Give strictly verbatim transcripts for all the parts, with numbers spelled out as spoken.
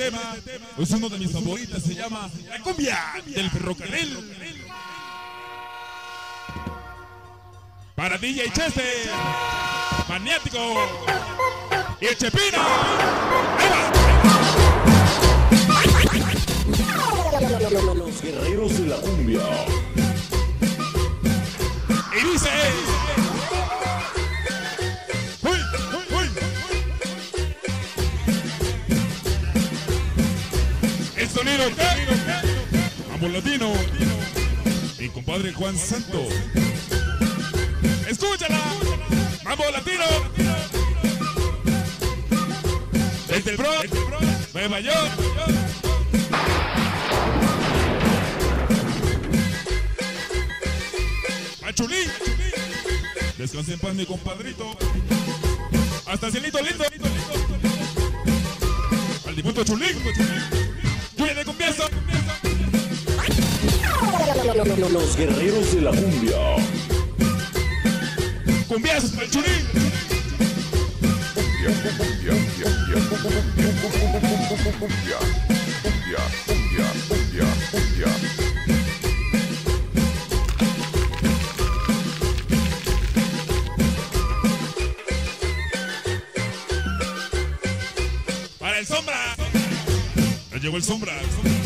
tema. Es uno de mis favoritas, se llama La Cumbia del Ferrocarril. Para D J Chester, Maniático y el Chepino. ¡Ahí va! Los guerreros de la cumbia. Y dice... ¡Uy! ¡Uy! El sonido que... Amo latino. Mi compadre Juan Santo. ¡Escúchala! ¡Mambo latino! Desde el Bronx, Nueva York. Machulín. Descanse en paz, mi compadrito. Hasta cielito lindo. Al difunto Chulín. Lluvia de cumbiazo. Los guerreros de la cumbia. Cumbiazos para el Chulín. Para el Sombra. Ya llegó el Sombra.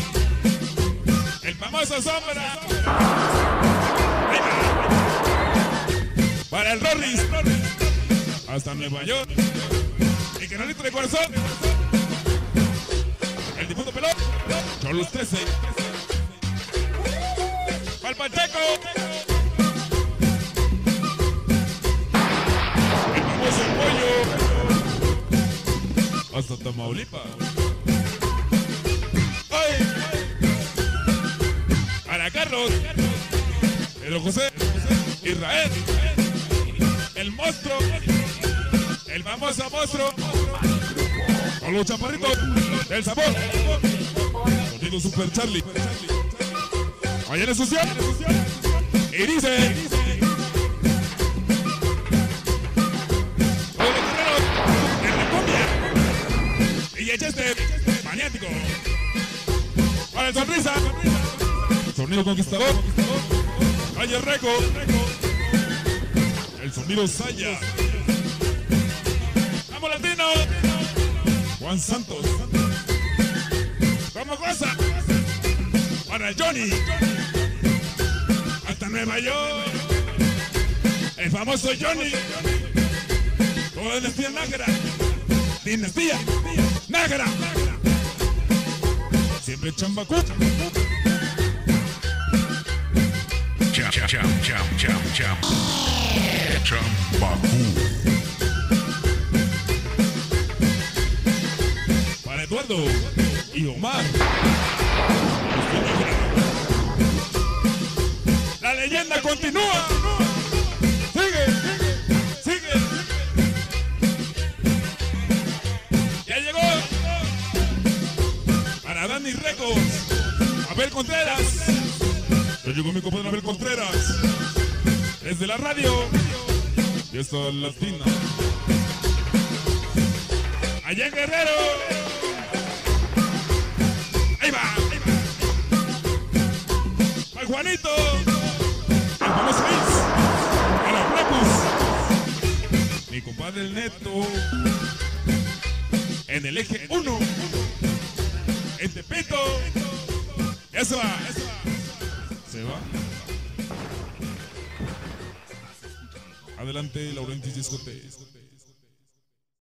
El famoso Sombra. Ahí va. Para el Rorris. Hasta Nueva York. El canalito de corazón. El difunto pelón. Cholos trece. Para el Pacheco. El famoso Pollo. Hasta Tamaulipas. ¡Ay! Para Carlos. Pedro José. Israel. El monstruo. El famoso monstruo. Con los chaparritos del sabor. Sonido Super Charlie. Allá en el social. Y dice. Todos los guerreros en la cumbia. Y Chester, Maniático. Para el Sonrisa. Sonido Conquistador. Calle Reco. El sonido Saya. ¡Vamos latino! Juan Santos. ¡Vamos cosa! Para Johnny. Hasta Nueva York. El famoso Johnny. Toda dinastía Nájera. Dinastía Nájera. Siempre Chambacú. Cham, cham, cham, cham, cham. Chambacú. Para Eduardo y Omar. La leyenda continúa. Sigue, sigue. Ya llegó. Para Dani Records. Abel Contreras. Ya llegó mi compadre Abel Contreras. Desde la radio. Y esta latina. Allá en Guerrero. Ahí va, ahí va. Al Juanito. El famoso Luis. A los Repus. Mi compadre el Neto. En el eje uno. En Tepito. Ya se va, ya se va. Se va. Adelante, Laurentis Discote.